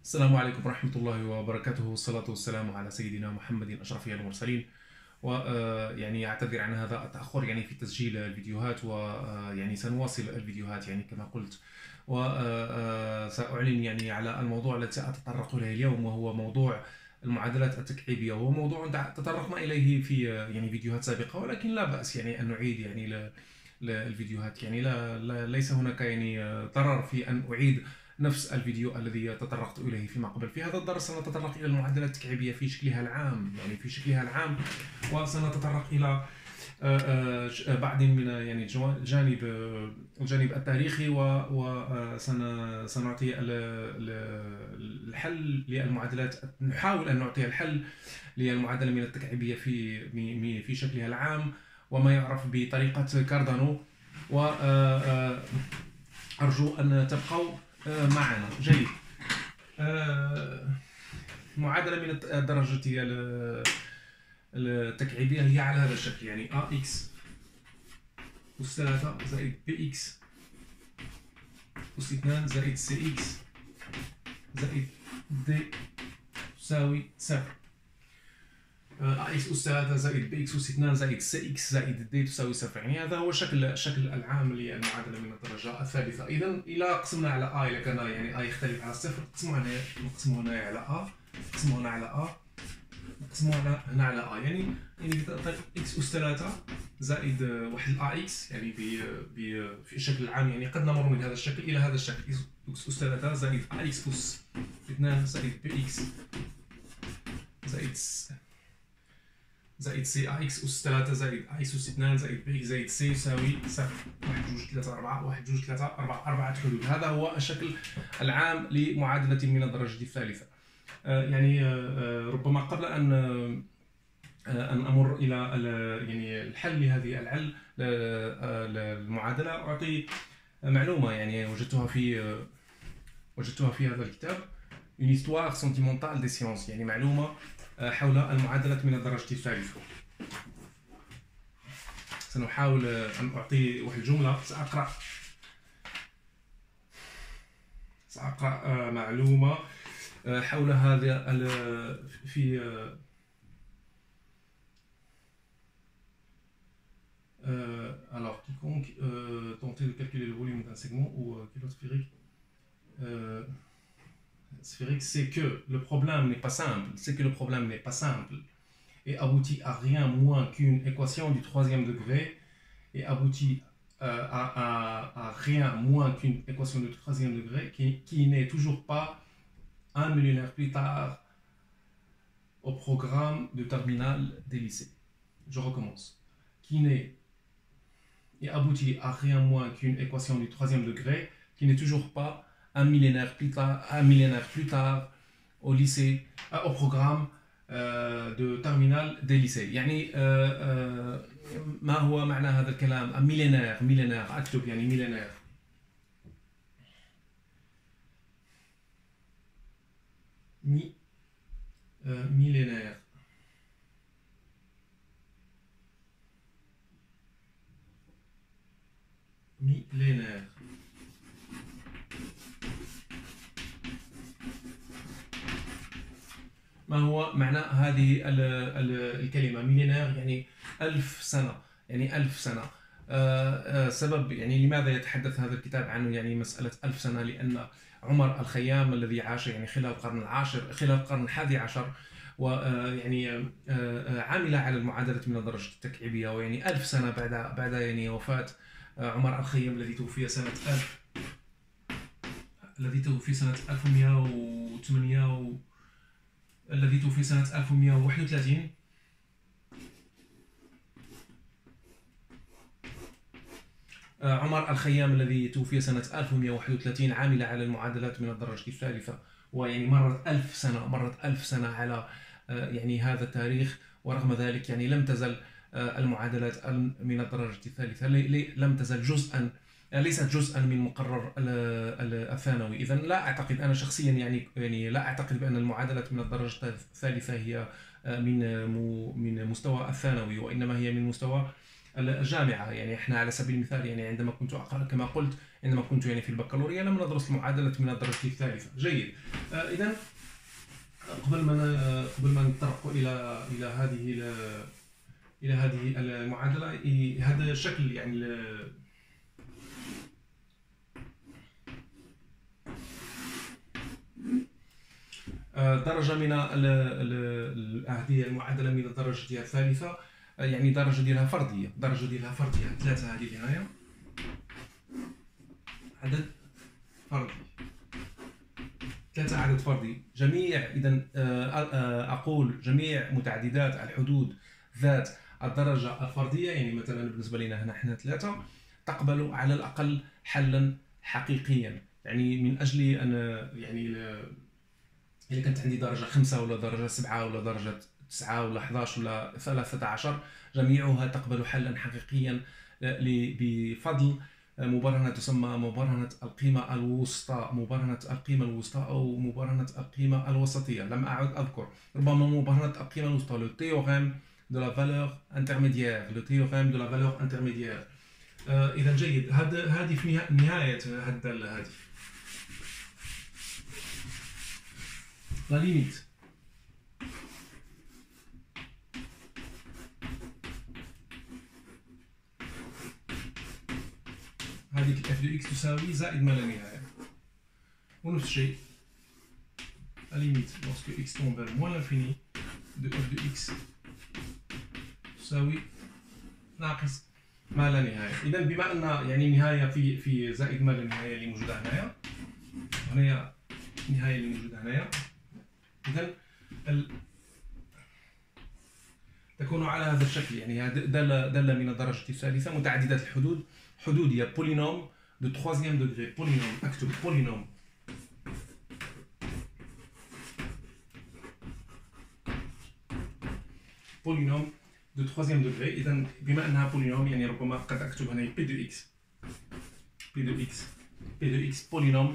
السلام عليكم ورحمة الله وبركاته، والصلاة والسلام على سيدنا محمد أشرف المرسلين. ويعني أعتذر عن هذا التأخر يعني في تسجيل الفيديوهات، ويعني سنواصل الفيديوهات يعني كما قلت. وسأعلن يعني على الموضوع الذي سأتطرق إليه اليوم، وهو موضوع المعادلات التكعيبية. وهو موضوع تطرقنا إليه في يعني فيديوهات سابقة، ولكن لا بأس يعني أن نعيد يعني الفيديوهات. يعني ليس هناك يعني ضرر في أن أعيد نفس الفيديو الذي تطرقت إليه فيما قبل. في هذا الدرس سنتطرق إلى المعادلات التكعيبية في شكلها العام، يعني في شكلها العام. وسنتطرق إلى بعض من يعني الجانب التاريخي، وسنعطي الحل للمعادلات. نحاول أن نعطي الحل للمعادلة من التكعيبية في شكلها العام، وما يعرف بطريقة كاردانو. وأرجو أن تبقوا معنا. جيد. معادلة من الدرجة التكعيبية هي على هذا الشكل، يعني ax أس 3 زائد bx أس 2 زائد cx زائد d تساوي 0. ax أس 3 زائد bx أس 2 زائد cx زائد d تساوي 0. يعني هذا هو الشكل العام للمعادلة من الدرجة الثالثة. إذا إذا قسمنا على a، إذا كان يعني a يختلف على 0، نقسمه هنا على a، نقسمه هنا على a، نقسمو هنا على a. يعني x أس 3 زائد واحد ax، يعني في الشكل العام يعني قد نمر من هذا الشكل إلى هذا الشكل، x أس 3 زائد ax أس 2 زائد bx زائد c ax أس 3 زائد ax أس 2 زائد bx زائد c يساوي 0. 1 2 3 4 1 2 3 4 4 حلول. هذا هو الشكل العام لمعادلة من الدرجة الثالثة. يعني ربما قبل أن أمر إلى يعني الحل لهذه المعادلة، أعطي معلومة يعني وجدتها في هذا الكتاب، Une histoire sentimentale des sciences، يعني معلومة حول المعادلة من الدرجة الثالثة. سنحاول أن أعطي واحد الجملة. سأقرأ معلومة حول هذا في alors quiconque tenter de calculer le volume d'un segment ou culotte sphérique, c'est que le problème n'est pas simple, et aboutit à rien moins qu'une équation du troisième degré, et aboutit à rien moins qu'une équation du troisième degré qui n'est toujours pas un millénaire plus tard au programme de terminale des lycées. Je recommence. Qui n'est et aboutit à rien moins qu'une équation du troisième degré qui n'est toujours pas un millénaire plus tard au lycée, au programme de terminale des lycées. يعني ما هو معنى هذا الكلام؟ ميلينير اكتب يعني ميلينير. ميلينير ما هو معنى هذه الكلمة ميلينير؟ يعني 1000 سنة، يعني 1000 سنة. سبب يعني لماذا يتحدث هذا الكتاب عنه يعني مسألة 1000 سنة؟ لأن عمر الخيام الذي عاش يعني خلال القرن العاشر، خلال القرن الحادي عشر، ويعني عمل على المعادلة من الدرجة التكعيبية. ويعني 1000 سنة بعد يعني وفاة عمر الخيام الذي توفي سنة 1108 الذي توفي سنة 1131. عمر الخيام الذي توفي سنة 1131 عمل على المعادلات من الدرجة الثالثة. ويعني مرت 1000 سنة على يعني هذا التاريخ، ورغم ذلك يعني لم تزل المعادلات من الدرجة الثالثة لم تزل ليست جزءا من مقرر الثانوي. إذن لا أعتقد أنا شخصيا يعني لا أعتقد بأن المعادلات من الدرجة الثالثة هي من مستوى الثانوي، وإنما هي من مستوى الجامعة. يعني احنا على سبيل المثال يعني عندما كنت أقرأ كما قلت عندما كنت يعني في البكالوريا لم ندرس المعادلات من الدرجة الثالثة. جيد. إذا قبل ما نتطرق إلى هذه المعادلة، هذا الشكل يعني درجة من هذه المعادلة من الدرجة الثالثة، يعني درجة ديالها فردية، 3 هذه هنايا عدد فردي، 3 عدد فردي. جميع إذا أقول جميع متعددات الحدود ذات الدرجة الفردية، يعني مثلا بالنسبة لنا هنا احنا 3، تقبل على الأقل حلا حقيقيا. يعني من أجل أن يعني إذا كانت عندي درجة 5 ولا درجة 7 ولا درجة 9 ولا 11 ولا 13، جميعها تقبل حلا حقيقيا بفضل مبارهة تسمى مبارهة القيمة الوسطى، مبارهة القيمة الوسطى أو مبارهة القيمة الوسطية. لم أعد أذكر، ربما مبارهة القيمة الوسطى، لو تيوريم دو لا فالور انترميديير، لو تيوريم دو لا فالور انترميديير. إذا جيد، هذه في نهاية هذه الدالة، هذه لا ليميت. هذه اف دو اكس تساوي زائد ما لا نهاية. ونفس الشيء لا ليميت lorsque x tend vers moins l'infini de f de x تساوي ناقص ما لا نهاية. إذا بما أن يعني نهاية في زائد ما لا نهاية اللي موجودة هنايا، وهنا النهاية اللي موجودة هنايا، إذا تكون على هذا الشكل. يعني دالة من الدرجة الثالثة متعددة الحدود، حدودية بولينوم دو 3e degré. بولينوم، أكتب بولينوم بولينوم دو 3e degré. إذا بما أنها بولينوم يعني ربما قد أكتب هنا بي دو إكس، بي دو إكس بولينوم.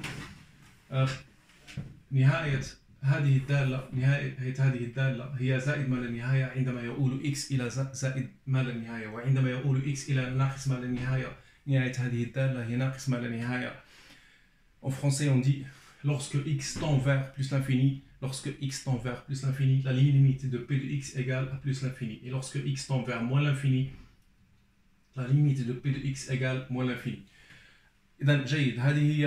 نهاية هذه الدالة، هذه الدالة هي زائد ما لا نهاية عندما يؤول x إلى زائد ما لا نهاية، وعندما يؤول x إلى ناقص ما لا نهاية، نهاية هذه الدالة هي ناقص ما لا نهاية. En français on dit lorsque x tend vers plus l'infini, lorsque x tend vers plus l'infini, la limite de p de x égale à plus l'infini. Et lorsque x tend vers moins l'infini, la limite de p de x égale moins l'infini. إذا جيد، هذه هي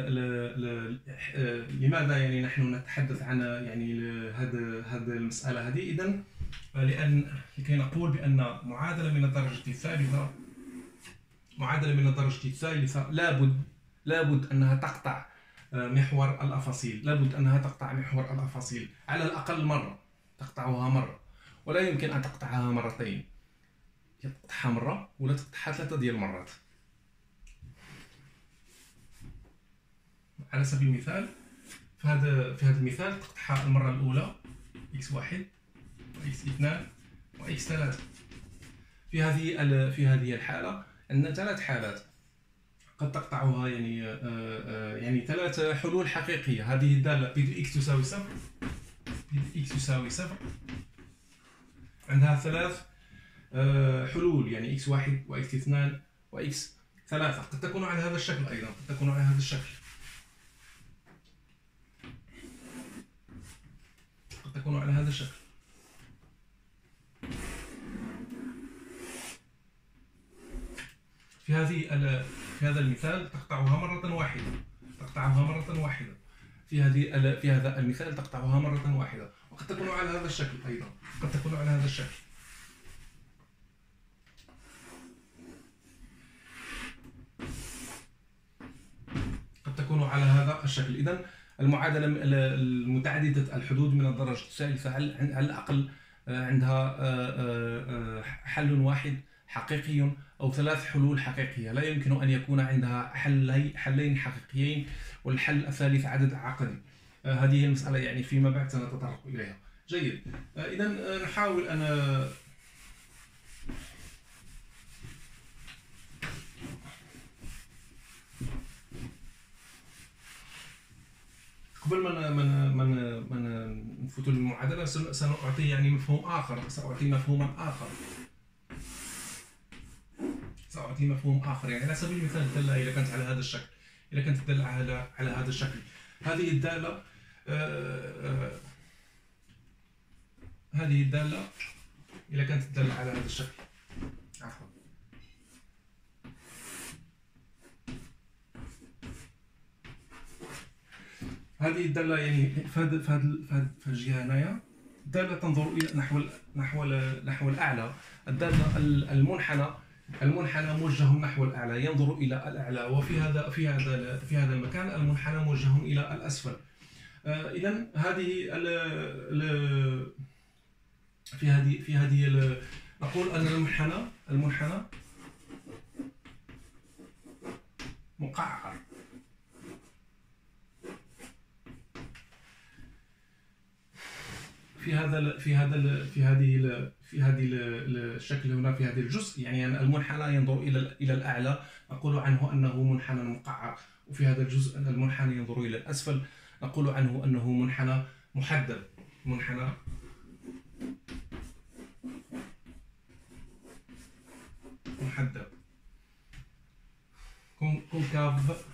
لماذا يعني نحن نتحدث عن يعني هذا المسألة هذه. إذا لكي نقول بأن معادلة من الدرجة الثالثة لابد أنها تقطع محور الأفاصيل، على الأقل مرة، تقطعها مرة، ولا يمكن أن تقطعها مرتين، تقطعها مرة ولا تقطعها 3 ديال المرات. على سبيل المثال في هذا المثال تقطعها المرة الأولى x1 وx2 وx3. في هذه الحالة عندنا 3 حالات قد تقطعها، يعني 3 حلول حقيقية. هذه الدالة بي دو x تساوي 0، بي دو x تساوي 0، عندها 3 حلول، يعني x1 وx2 وx3. قد تكون على هذا الشكل أيضا، قد تكون على هذا الشكل، تكون على هذا الشكل. في هذا المثال تقطعها مرة واحدة، في هذا المثال تقطعها مرة واحدة، وقد تكون على هذا الشكل أيضا، قد تكون على هذا الشكل. قد تكون على هذا الشكل. إذا المعادلة المتعددة الحدود من الدرجة الثالثة على الأقل عندها حل واحد حقيقي أو 3 حلول حقيقية. لا يمكن أن يكون عندها حلين حقيقيين والحل الثالث عدد عقدي. هذه هي المسألة يعني فيما بعد سنتطرق إليها. جيد. إذا نحاول أن قبل ما نفوت المعادلة سنعطي يعني مفهوم آخر، سأعطي مفهوما آخر تعطي مفهوم آخر. يعني على سبيل المثال الدالة إذا كانت على هذا الشكل، إذا كانت الدالة على هذا الشكل، هذه الدالة هذه الدالة إذا كانت الدالة على هذا الشكل، عفوا، هذه الدالة يعني في هذه الجهة هنايا الدالة تنظر إلى نحو الأعلى. الدالة المنحنى موجه نحو الأعلى، ينظر إلى الأعلى، وفي هذا المكان المنحنى موجه إلى الأسفل. إذا هذه في هذه نقول أن المنحنى مقعر. في هذه الشكل هنا، في هذا الجزء، يعني المنحنى ينظر إلى الأعلى، نقول عنه أنه منحنى مقعر. وفي هذا الجزء أن المنحنى ينظر إلى الأسفل، نقول عنه أنه منحنى محدب. منحنى محدب، كونكاف،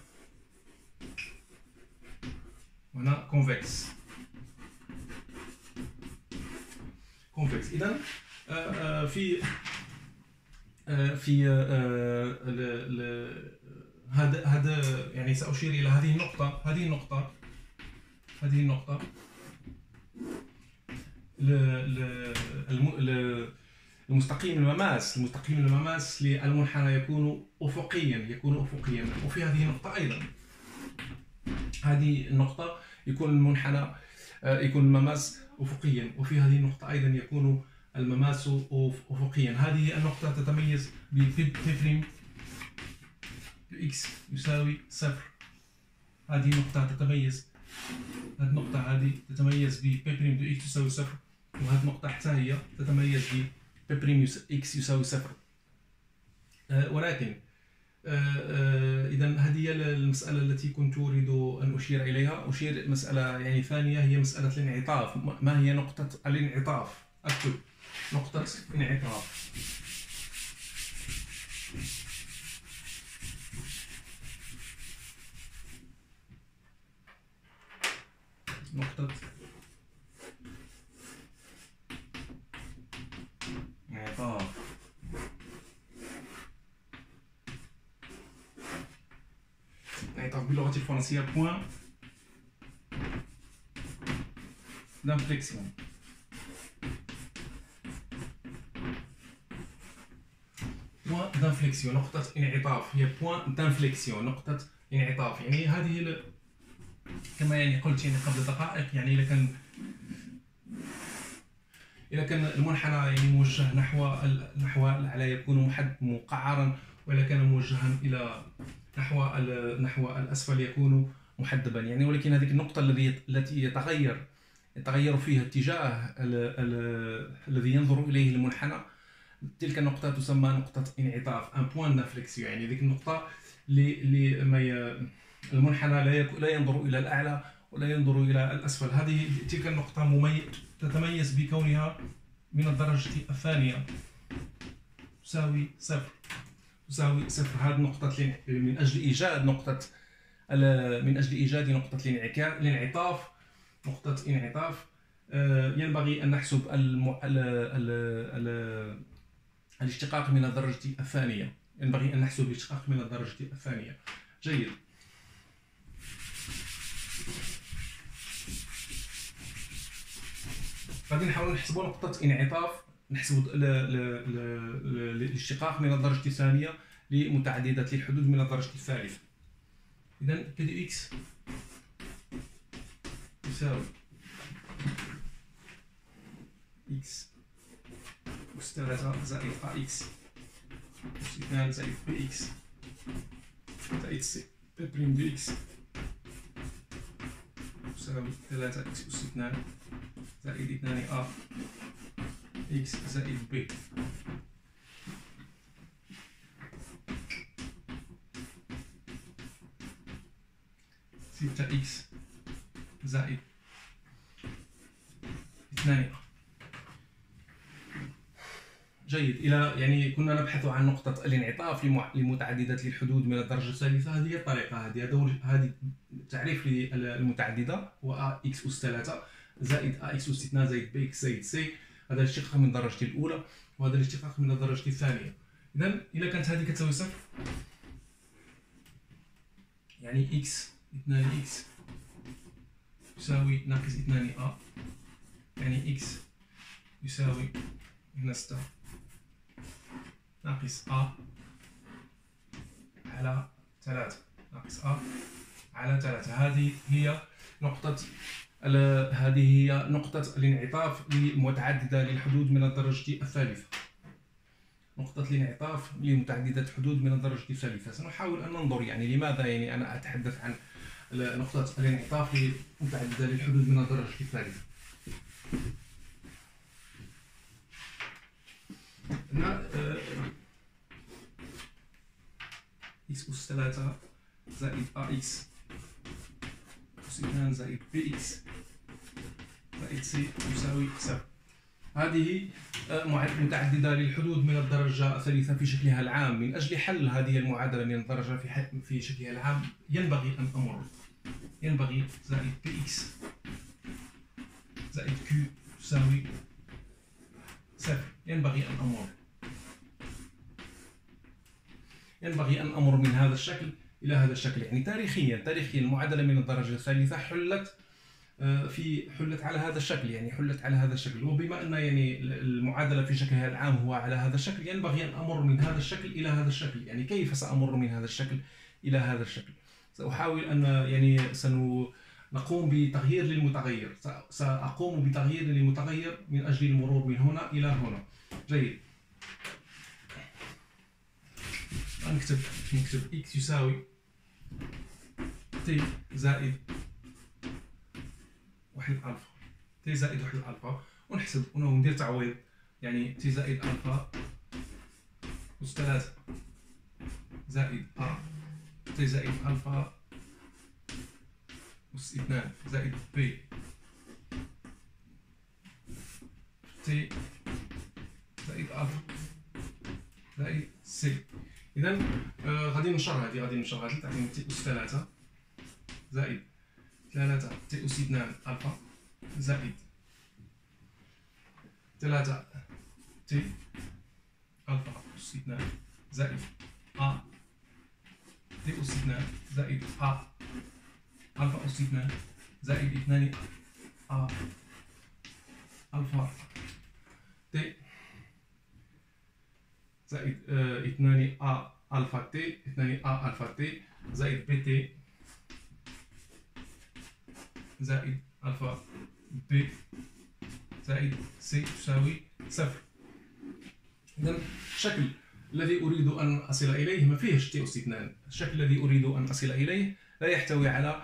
هنا كونفكس. إذا هذا يعني سأشير إلى هذه النقطة المستقيم المماس للمنحنى يكون أفقيا. وفي هذه النقطة أيضا، هذه النقطة يكون المماس أفقيا، وفي هذه النقطة أيضا يكون المماس أفقيا. هذه النقطة تتميز ب بريم إكس يساوي 0. هذه النقطة تتميز ب بريم دو إكس يساوي 0، وهذه النقطة حتى هي تتميز ب بريم إكس يساوي 0. ولكن إذا هذه المسألة التي كنت أريد أن أشير إليها. أشير مسألة يعني ثانية، هي مسألة الانعطاف. ما هي نقطة الانعطاف؟ أكتب نقطة انعطاف. نقطة انعطاف. انعطاف باللغة الفرنسية بوان دانفليكسيون. بوان دانفليكسيون، نقطة انعطاف، هي بوان دانفليكسيون، نقطة انعطاف. يعني هذه كما يعني قلت يعني قبل دقائق، يعني إذا كان المنحنى يعني موجه نحو الأعلى يكون مقعرا، وإذا كان موجها إلى نحو الأسفل يكون محدبا. يعني ولكن هذه النقطة التي يتغير فيها اتجاه الذي ينظر إليه المنحنى، تلك النقطة تسمى نقطة انعطاف، ان بوان دانفليكسيون. يعني ذيك النقطة المنحنى لا ينظر إلى الأعلى ولا ينظر إلى الأسفل. تلك النقطة تتميز بكونها من الدرجة الثانية تساوي 0. هذه النقطة من أجل إيجاد نقطة الانعطاف، نقطة انعطاف، ينبغي أن نحسب الاشتقاق من الدرجة الثانية. جيد. غادي نحاول نحسبوا نقطة انعطاف، نحسبوا الاشتقاق من الدرجة الثانية لمتعددة الحدود من الدرجة الثالثة. إذا كدي إكس يساوي إكس أس 3 زائد أ إكس أس 2 زائد بي إكس زائد سي بي بريم دو إكس يساوي 3 إكس أس 2 زائد 2 أ إكس زائد بي. ستة إكس زائد 2 أ. جيد. إلى يعني كنا نبحث عن نقطة الانعطاف لمتعددات الحدود من الدرجة الثالثة. هذه هي الطريقة، هذه تعريف للمتعددة هو x أس 3 زائد x أس 2 زائد bx زائد c. هذا الاشتقاق من الدرجة الأولى وهذا الاشتقاق من الدرجة الثانية. إذا إذا كانت هذه كتساوي صفر يعني x 2x يساوي ناقص 2a، يعني x يساوي هنا 6 ناقص a على 3 ناقص a على 3. هذه هي نقطة الانعطاف لمتعددة للحدود من الدرجة الثالثة. نقطة الانعطاف لمتعددة الحدود من الدرجة الثالثة. سنحاول أن ننظر يعني لماذا يعني أنا أتحدث عن نقطة الانعطاف لمتعددة للحدود من الدرجة الثالثة. هنا x أس 3 زائد ax أس 2 زائد bx زائد c يساوي 0. هذه متعددة للحدود من الدرجة الثالثة في شكلها العام. من أجل حل هذه المعادلة من الدرجة في شكلها العام ينبغي أن أمر زائد bx زائد q يساوي 0. ينبغي أن أمر من هذا الشكل إلى هذا الشكل. يعني تاريخيا المعادلة من الدرجة الثالثة حلت على هذا الشكل، يعني حلت على هذا الشكل. وبما أن يعني المعادلة في شكلها العام هو على هذا الشكل ينبغي أن أمر من هذا الشكل إلى هذا الشكل. يعني كيف سأمر من هذا الشكل إلى هذا الشكل؟ سأحاول أن يعني سنقوم بتغيير للمتغير. سأقوم بتغيير للمتغير من أجل المرور من هنا إلى هنا. جيد. نكتب x يساوي t زائد 1 ألفا، t زائد 1 ألفا، ونحسب وندير تعويض. يعني t زائد ألفا أس 3 زائد a t زائد ألفا أس 2 زائد b t زائد ألفا زائد c. إذا غادي ننشر هذه تعطيني t أس 3 زائد 3 t أس 2 ألفا زائد 3 t ألفا أس 2 زائد a t أس 2 زائد a ألفا أس 2 زائد 2 a ألفا t زائد 2 a ألفا t 2 a ألفا t زائد bt زائد ألفا b زائد c تساوي 0. إذا الشكل الذي أريد أن أصل إليه ما فيهش t أس 2. الشكل الذي أريد أن أصل إليه لا يحتوي على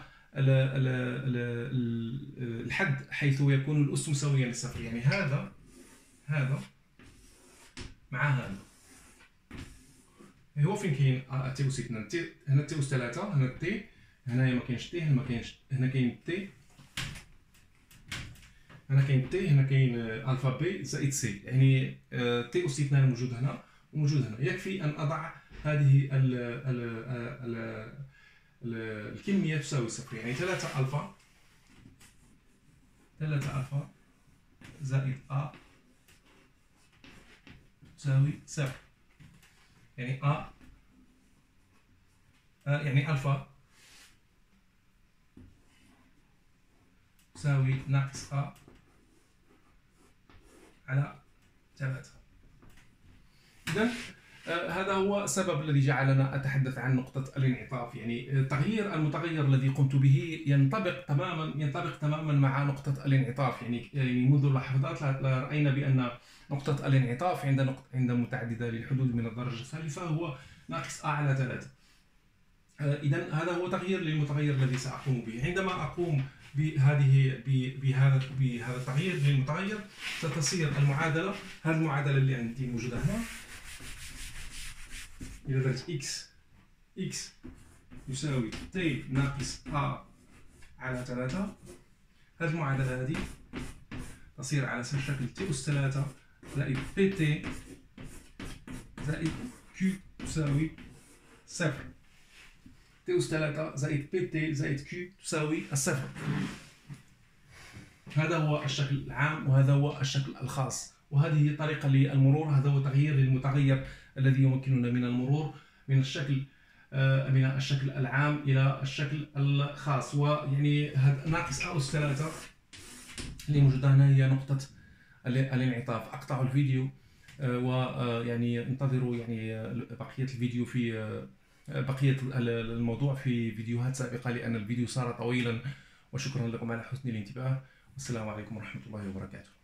الحد حيث يكون الأس مساويا للصفر. يعني هذا مع هذا. هو فين كاين t أس 2؟ هنا t أس 3 هنا t، هنايا ما كاينش t، هنا كاين t، هنا كاين t، هنا كاين ألفا b زائد c. يعني t أس 2 موجود هنا وموجود هنا. يكفي أن أضع هذه الكمية تساوي صفر. يعني 3 ألفا زائد a تساوي صفر. يعني يعني ألفا تساوي ناقص a على 3. إذن هذا هو السبب الذي جعلنا أتحدث عن نقطة الانعطاف. يعني تغيير المتغير الذي قمت به ينطبق تماما مع نقطة الانعطاف. يعني منذ لحظات رأينا بأن نقطة الانعطاف عند متعددة للحدود من الدرجة الثالثة هو ناقص a على 3. إذن هذا هو تغيير للمتغير الذي سأقوم به. عندما أقوم بهذا التغيير للمتغير ستصير المعادلة، هذه المعادلة اللي عندي موجودة هنا. إذا درت x يساوي t ناقص a على 3، هذه المعادلة هذه تصير على شكل t أس 3 زائد pt زائد كيو تساوي صفر. تي أس 3 زائد بي تي زائد كيو تساوي الصفر. هذا هو الشكل العام وهذا هو الشكل الخاص، وهذه هي طريقة للمرور. هذا هو تغيير للمتغير الذي يمكننا من المرور من الشكل العام إلى الشكل الخاص. ويعني هذا ناقص أس 3 اللي موجودة هنا هي نقطة الانعطاف. أقطع الفيديو ويعني انتظروا يعني بقية الفيديو في بقية الموضوع في فيديوهات سابقة، لأن الفيديو صار طويلا. وشكرا لكم على حسن الانتباه، والسلام عليكم ورحمة الله وبركاته.